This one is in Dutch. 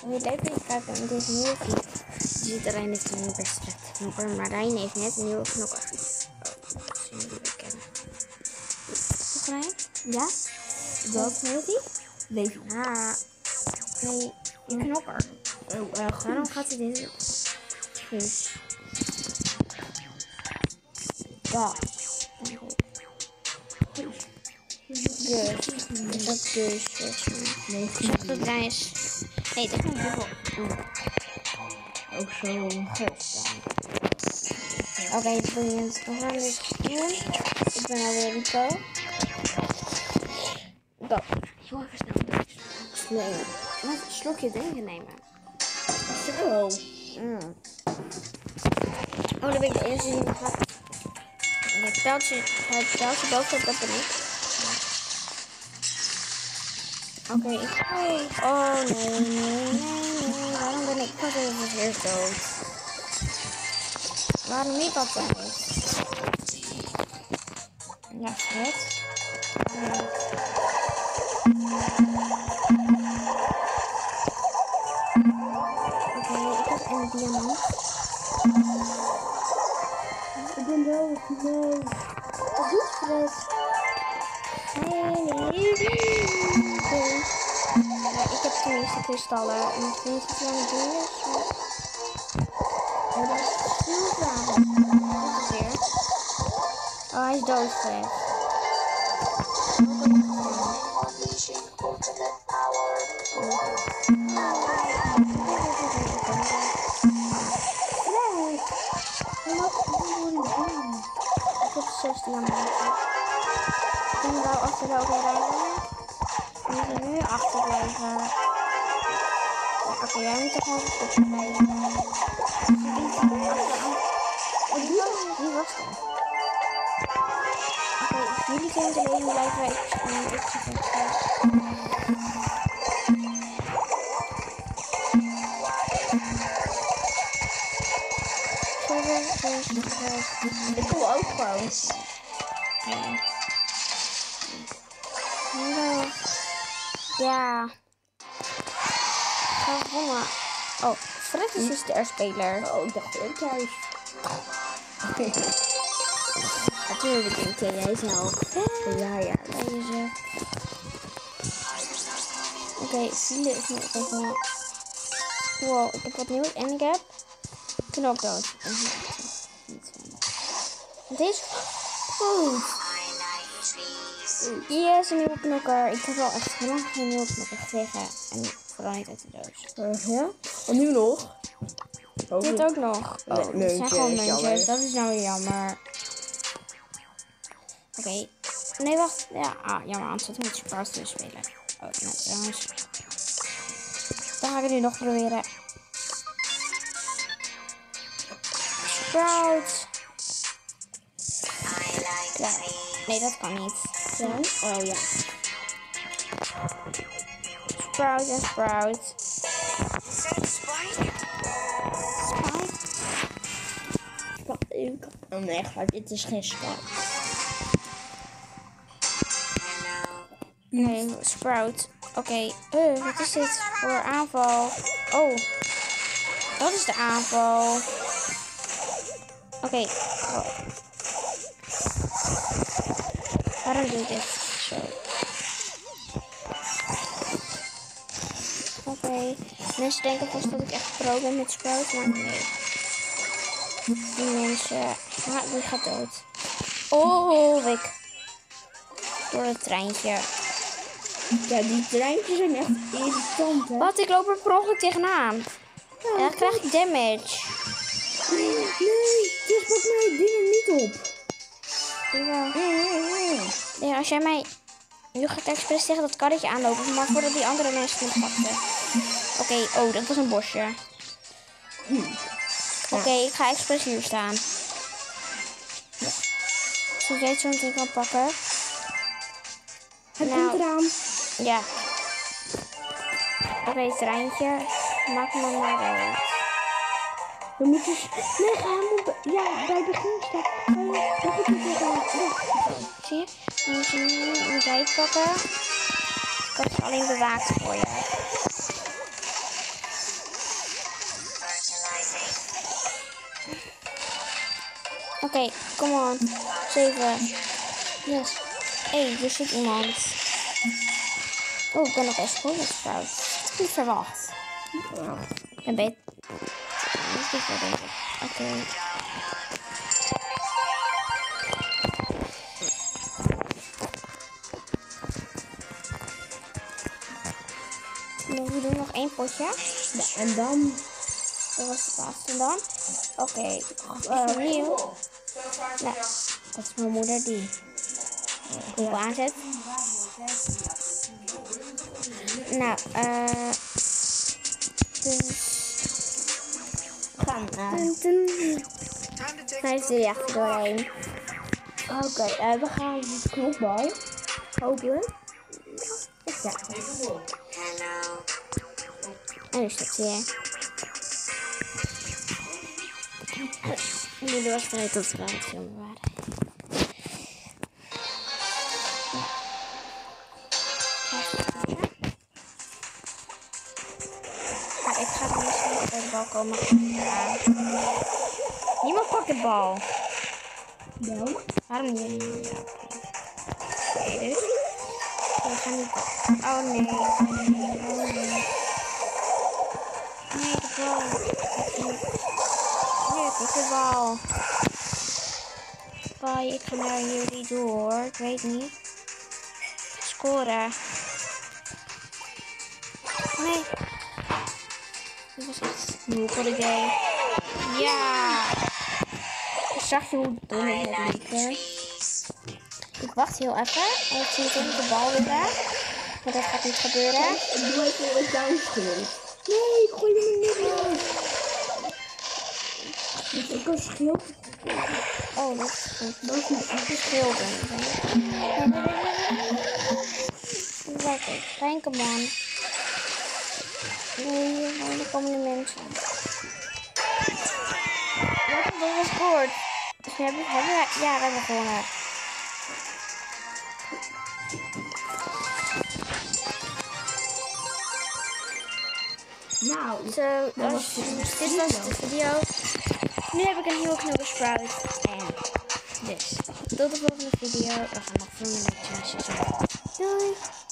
Hoe leuk is het kijken naar deze nieuwe video. Je ziet alleen heeft een best vet knokker, maar Rijn heeft net een nieuwe knokker. Oh, misschien die we kennen. Toch Rijn? Ja? Wat heet die? Levi. Ja. Nee, die knokker. Oh, Waarom gaat hij dit? goed. Ja. Dus. Is dat dus? Nee, Ik zag dat Rijn is. Nee, dit is nog heel veel. ook zo goed. Oké, brilliant. We gaan dit doen. Ik ben alweer Rico. Go. Heel even snel. Nee. Laat een slokje drinken nemen. Zo. Oh, dan ben ik de eerste die nog gaat. Het pijltje boven, dat ben ik. Oké. Oh, nee. Waarom ben ik altijd weer dood? Waarom ik altijd? Ja, vet. Oké, ik heb een diamant. Ik ben dood. Nee. Wat doet Fred? Nee. Ja, ik heb tenminste kristallen. En ik weet niet of hij aan het doen is. Maar dat is heel raar. Wat is weer? Oh, hij is dood, Fred. Ik heb 6 diamanten. Ik kan wel achter elkaar rijden. We moeten nu achterblijven. Ja, oké, jij moet toch gewoon goed blijven. Wie was dat? Oké, jullie kunnen te leven blijven. Ik ga Ik wil ook gewoon. Ja. Gewonnen. Oh, Fred is de sterspeler. Oh, ik dacht ik juist. Natuurlijk denk jij zelf. Ja. Deze. Oké, Ziele is nog even. Wow, ik heb wat nieuws en ik heb knokdood. Deze goed. Yes, een nieuwe knokker. Ik heb wel echt lang geen nieuwe knokker gekregen. En vooral niet uit de doos. Ja? En nu nog? Dit ook nog. Oh, Nee, dit muntjes, zijn gewoon muntjes. jammer. Dat is nou weer jammer. Oké. Nee, wacht. Ja, jammer. Anders zat ik met Sprout te spelen. Oh, nee, trouwens. Dan ga ik het nu nog proberen. Sprout. Ja. Nee, dat kan niet. Ja? Oh ja. Sprout en Sprout. Oh nee, dit is geen schat. Nee, Sprout. Oké. Wat is dit voor aanval? Oh. Dat is de aanval. Oké. Oh. Waarom doe ik dit zo? Oké. Mensen denken vast dat ik echt pro ben met Sprout, maar nee. Die mensen... die gaat dood. Oh, ik. Door het treintje. Ja, die treintjes zijn echt irritant, hè? Wat? Ik loop er per ongeluk tegenaan. Ja, En dan krijg ik damage. Nee, dit pakt mijn dingen niet op. Jawel. Ja, als jij mij... Nu gaat expres tegen dat karretje aanlopen, maar voordat die andere mensen het pakken. Oké, oh, dat was een bosje. Oké, ik ga expres hier staan. Ja. Zodat jij het zo meteen kan pakken. Het komt eraan. Ja. Oké, treintje. Maak me maar uit. We moeten... Nee, ga hem op... Ja, bij het begin staan. Nog een keer tegen. Zie je? Dan moet jij het pakken. Ik had het alleen bewaakt voor je. Oké, come on. 7. Yes. Hey, er zit iemand. Oh, ik ben nog eens goed gesprout. Dat heb ik niet verwacht. Ik ben beter. Dat is niet wel, denk ik. Oké. We doen nog 1 potje. Ja, en dan... Dat was het laatste. En dan? Oké. Opnieuw. Nou, dat is mijn moeder die goed aanzet. Nou, dus... Gaan Hij is er echt doorheen. Oké, we gaan de knopbal. Hopelijk. Ja. En nu staat hij hier. Nu was het tot we aan het filmen waren. Ja, ik ga misschien op de bal komen. Ja. Niemand pakt de bal. Nou. Waarom niet? Ja, oké, dus. We gaan niet. Oh nee. Oh nee. Nee, de bal. Nee, ik de bal. Bye, ik ga naar jullie door. Ik weet niet. Scoren. Nee. Dit was echt nieuw voor de game. Ja. Ik zag je hoe dom ik het liep. Ik wacht heel even. En ik zie meteen de bal weer weg. Maar dat gaat niet gebeuren. Ik doe even een downschild. Nee, ik gooi hem niet uit. Dus ik kan schild. Oh, dat is goed. Dat is niet Dat is schilden. Lekker. Kijk hem aan. Nee, er komen de mensen. Wat een domme scoort. Dus we hebben gewonnen. Nou, Zo, dit was de video. Nu heb ik een nieuwe knokkersprout. En dus, tot de volgende video. We gaan nog filmen met Doei!